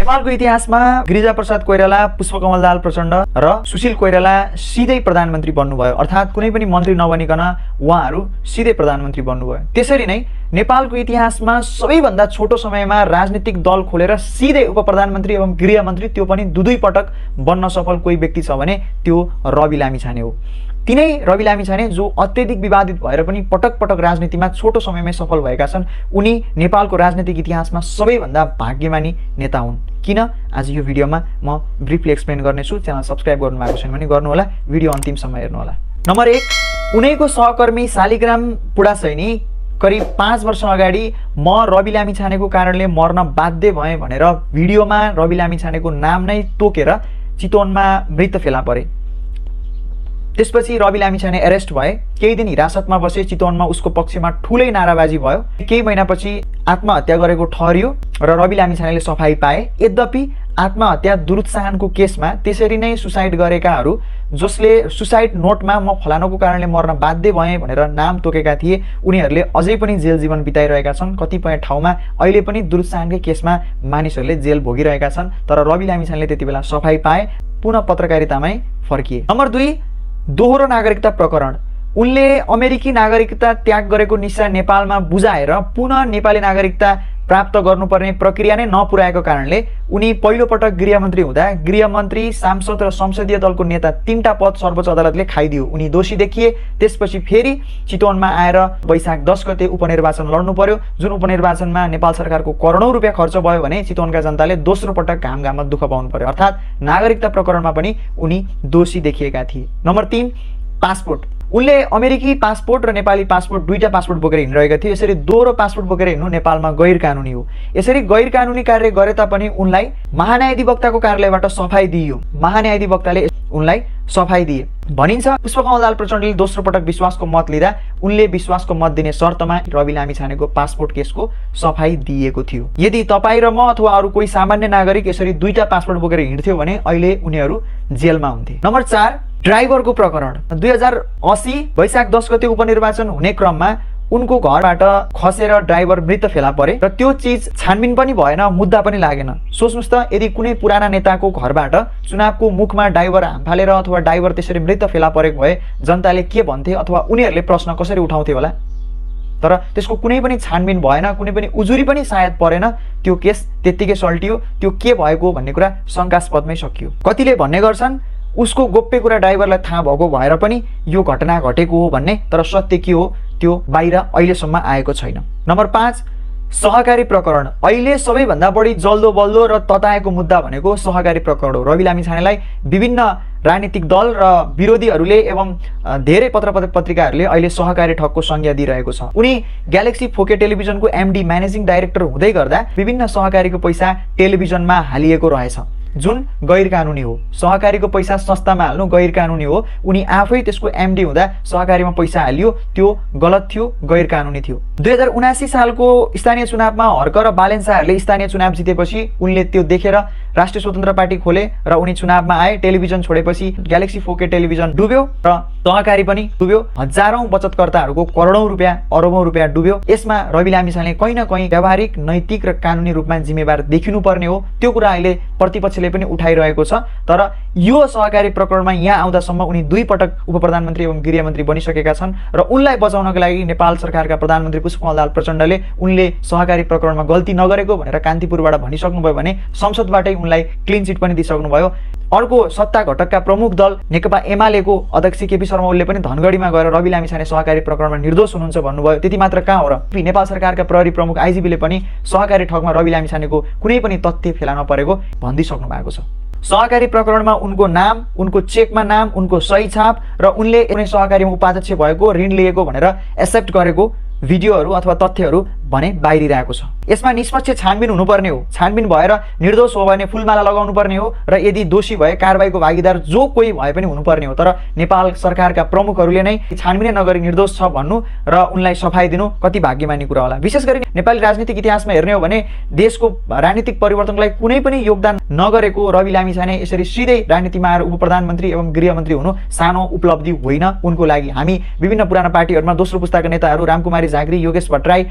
नेपालको इतिहासमा गिरिजाप्रसाद कोइराला, पुष्पकमल दाहाल प्रचण्ड र सुशील कोइराला सिधै प्रधानमन्त्री बन्नुभयो, अर्थात् कुनै पनि मन्त्री नबनिकन उहाँहरू सिधै प्रधानमन्त्री बन्नुभयो। त्यसरी नै नेपालको इतिहासमा सबैभन्दा छोटो समयमा राजनीतिक दल खोलेर सिधै उपप्रधानमन्त्री एवं गृहमन्त्री, त्यो पनि दुई पटक बन्न सफल कोही व्यक्ति छ भने त्यो रवि लामिछाने हो। तिनै रवि लामिछाने जो अत्यधिक विवादित भएर पनि पटक पटक राजनीतिमा छोटो समयमै सफल भएका छन्। उनी नेपालको राजनीतिक इतिहासमा सबैभन्दा भाग्यमानी नेता हुन्। किन? आज यो भिडियोमा म ब्रिफली एक्सप्लेन गर्नेछु। च्यानल सब्स्क्राइब गर्नुभएको छैन भने गर्नुहोला, भिडियो अन्तिमसम्म हेर्नुहोला। नम्बर 1, उनैको सहकर्मी शालिग्राम पुडासैनी करिब 5 वर्ष अगाडि म रवि लामिछानेको कारणले मर्न बाध्य भएँ भनेर भिडियोमा रवि लामिछानेको नाम नै तोकेर चितवनमा मृत फेला परे। त्यसपछि रवि लामिछाने एरेस्ट भए, केही दिन हिरासतमा बसे। चितवनमा उसको पक्षमा ठुलै नाराबाजी भयो। केही महिनापछि आत्महत्या गरेको ठहरियो र रवि लामिछानेले सफाई पाए। यद्यपि आत्महत्या दुरुत्साहनको केसमा त्यसरी नै सुसाइड गरेकाहरू जसले सुसाइड नोटमा म फलानुको कारणले मर्न बाध्य भएँ भनेर नाम तोकेका थिए, उनीहरूले अझै पनि जेल जीवन बिताइरहेका छन्। कतिपय ठाउँमा अहिले पनि दुरुत्साहनकै केसमा मानिसहरूले जेल भोगिरहेका छन्। तर रवि लामिछानेले त्यति बेला सफाई पाए, पुनः पत्रकारितामै फर्किए। नम्बर 2, दोहोरो नागरिकता प्रकरण। उनले अमेरिकी नागरिकता त्याग गरेको निशा नेपालमा बुझाएर पुनः नेपाली नागरिकता प्राप्त गर्नुपर्ने प्रक्रिया नै नपुर्याएको कारणले उनी पहिलोपटक गृहमन्त्री हुँदा गृहमन्त्री, सांसद र संसदीय दलको नेता 3टा पद सर्वोच्च अदालतले खाइदियो। उनी दोषी देखिए। त्यसपछि फेरि चितवनमा आएर वैशाख 10 गते उपनिर्वाचन लड्नु पर्यो, जुन उपनिर्वाचनमा नेपाल सरकारको करोडौं रुपियाँ खर्च भयो भने चितवनका जनताले दोस्रो पटक घाममा दुःख पाउनु पर्यो। अर्थात् नागरिकता प्रकरणमा पनि उनी दोषी देखिएका थिए। Number 3, passport. उनले अमेरिकी पासपोर्ट र नेपाली पासपोर्ट दुईटा पासपोर्ट बोकेर हिँडिरहेका थिए। यसरी दोहोरो पासपोर्ट बोकेर हिँड्नु नेपालमा गैर कानुनी हो। यसरी गैर कानुनी कार्य गरे तापनि उनलाई महान्यायाधिवक्ताको कार्यालयबाट सफाई दिइयो। महान्यायाधिवक्ताले उनलाई सफाई दिए। भनिन्छ पुष्पकमल दाहाल प्रचण्डले दोस्रो पटक विश्वासको मत लिँदा उनले विश्वासको मत दिने शर्तमा रवि लामिछानेको पासपोर्ट केसको सफाई दिएको थियो। यदि तपाईँ र म अथवा अरू कोही सामान्य नागरिक यसरी दुईटा पासपोर्ट बोकेर हिँड्थ्यो भने अहिले उनीहरू जेलमा हुन्थे। नम्बर 4, ड्राइभरको प्रकरण। 2080 वैशाख 10 गते उपनिर्वाचन हुने क्रममा उनको घरबाट खसेर ड्राइभर मृत फेला परे र त्यो चीज छानबिन पनि भएन, मुद्दा पनि लागेन। सोच्नुस् त, यदि कुनै पुराना नेताको घरबाट चुनावको मुखमा ड्राइभर हामफालेर अथवा ड्राइभर त्यसरी मृत फेला परेको भए जनताले के भन्थे अथवा उनीहरूले प्रश्न कसरी उठाउँथे होला? तर त्यसको कुनै पनि छानबिन भएन, कुनै पनि उजुरी पनि सायद परेन। त्यो केस त्यत्तिकै सल्टियो। त्यो के भएको भन्ने कुरा शंकास्पदमै सकियो। कतिले भन्ने गर्छन् उसको गोप्य कुरा ड्राइभरलाई थाहा भएको भएर पनि यो घटना घटेको हो भन्ने, तर सत्य के हो त्यो बाहिर अहिलेसम्म आएको छैन। नम्बर 5, सहकारी प्रकरण। अहिले सबैभन्दा बढी जल्दो बल्दो र तताएको मुद्दा भनेको सहकारी प्रकरण हो। रवि लामिछानेलाई विभिन्न राजनीतिक दल र विरोधीहरूले एवं धेरै पत्रिकाहरूले अहिले सहकारी ठगको संज्ञा दिइरहेको छ। उनी ग्यालेक्सी 4K टेलिभिजनको MD म्यानेजिङ डाइरेक्टर हुँदै गर्दा विभिन्न सहकारीको पैसा टेलिभिजनमा हालिएको रहेछ, जुन गैर कानुनी हो। सहकारीको पैसा संस्थामा हाल्नु गैर कानुनी हो। उनी आफै त्यसको MD हुँदा सहकारीमा पैसा हालियो, त्यो गलत थियो, गैर कानुनी थियो। 2079 सालको स्थानीय चुनावमा हर्क र बालेन शाहहरूले स्थानीय चुनाव जितेपछि उनले त्यो देखेर राष्ट्रिय स्वतन्त्र पार्टी खोले र उनी चुनावमा आए। टेलिभिजन छोडेपछि ग्यालेक्सी 4K टेलिभिजन डुब्यो र सहकारी पनि डुब्यो। हजारौं बचतकर्ताहरूको करोडौं रुपियाँ, अरबौं रुपियाँ डुब्यो। यसमा रवि लामिछाने कहीँ न कहीँ व्यावहारिक, नैतिक र कानुनी रूपमा जिम्मेवार देखिनुपर्ने हो। त्यो कुरा अहिले प्रतिपक्षले पनि उठाइरहेको छ। तर यो सहकारी प्रकरणमा यहाँ आउँदासम्म उनी 2 पटक उपप्रधानमन्त्री एवं गृहमन्त्री बनिसकेका छन् र उनलाई बचाउनका लागि नेपाल सरकारका प्रधानमन्त्री पुष्पकमल दाहाल प्रचण्डले उनले सहकारी प्रकरणमा गल्ती नगरेको भनेर कान्तिपुरबाट भनिसक्नुभयो भने संसदबाटै उनलाई क्लिन चिट पनि दिइसक्नुभयो। अर्को सत्ता घटकका प्रमुख दल नेकपा एमालेको अध्यक्ष केपी शर्मा ओलीले पनि धनगढीमा गएर रवि लामिछाने सहकारी प्रकरणमा निर्दोष हुनुहुन्छ भन्नुभयो। त्यति मात्र कहाँ हो र, नेपाल सरकारका प्रहरी प्रमुख आइजिपीले पनि सहकारी ठगमा रवि लामिछानेको कुनै पनि तथ्य फेला नपरेको भनिदिइसक्नु भएको छ। सहकारी प्रकरणमा उनको नाम, उनको चेकमा नाम, उनको सही छाप र उनले कुनै सहकारीमा उपाध्यक्ष भएको, ऋण लिएको भनेर एक्सेप्ट गरेको भिडियोहरू अथवा तथ्यहरू भने बाहिरिरहेको छ। यसमा निष्पक्ष छानबिन हुनुपर्ने हो। छानबिन भएर निर्दोष हो भने फुलमाला लगाउनु पर्ने हो र यदि दोषी भए कारबाहीको भागीदार जो कोही भए पनि हुनुपर्ने हो। तर नेपाल सरकारका प्रमुखहरूले नै छानबिन नगरी निर्दोष छ भन्नु र उनलाई सफाई दिनु कति भाग्यमानी कुरा होला। विशेष गरी नेपाली राजनीतिक इतिहासमा हेर्ने हो भने देशको राजनीतिक परिवर्तनलाई कुनै पनि योगदान नगरेको रवि लामिछाने यसरी सिधै राजनीतिमा आएर उपप्रधानमन्त्री एवं गृहमन्त्री हुनु सानो उपलब्धि होइन उनको लागि। हामी विभिन्न पुराना पार्टीहरूमा दोस्रो पुस्ताका नेताहरू रामकुमारी झाँक्री, योगेश भट्टराई अथवा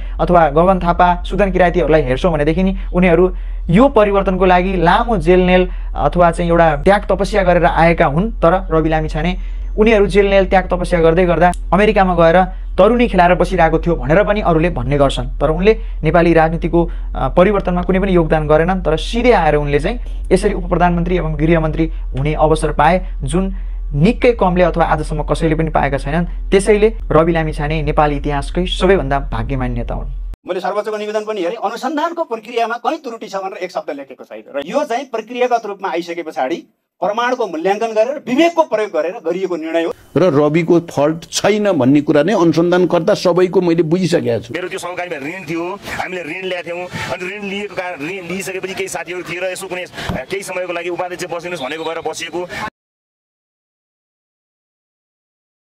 गगन थापा सुदन किराँतीहरूलाई हेर्छौँ भनेदेखि नि उनीहरू यो परिवर्तनको लागि लामो जेलनेल अथवा चाहिँ एउटा त्याग तपस्या गरेर आएका हुन्। तर रवि लामिछाने उनीहरू जेलनेल त्याग तपस्या गर्दै गर्दा अमेरिकामा गएर तरुणी खेलाएर बसिरहेको थियो भनेर पनि अरूले भन्ने गर्छन्। तर उनले नेपाली राजनीतिको परिवर्तनमा कुनै पनि योगदान गरेनन्। तर सिधै आएर उनले चाहिँ यसरी उप प्रधानमन्त्री एवं गृहमन्त्री हुने अवसर पाए, जुन निकै कमले अथवा आजसम्म कसैले पनि पाएका छैनन्। त्यसैले रवि लामिछाने नेपाली इतिहासकै सबैभन्दा भाग्यमानी नेता हुन्। मैले सर्वोच्चको निवेदन पनि हेरेँ, अनुसन्धानको प्रक्रियामा कहीँ त्रुटि छ भनेर एक शब्द लेखेको छैन र यो चाहिँ प्रक्रियागत रूपमा आइसके पछाडि प्रमाणको मूल्याङ्कन गरेर विवेकको प्रयोग गरेर गरिएको निर्णय हो र रविको फल्ट छैन भन्ने कुरा नै अनुसन्धानकर्ता सबैको मैले बुझिसकेको छु। मेरो त्यो सहकारीमा ऋण थियो, हामीले ऋण ल्याएको थियौँ अनि ऋण लिएको कारण ऋण लिइसकेपछि केही साथीहरू थिए र यसो कुनै केही समयको लागि उपाध्यक्ष बसिनुहोस् भनेको भएर बसिएको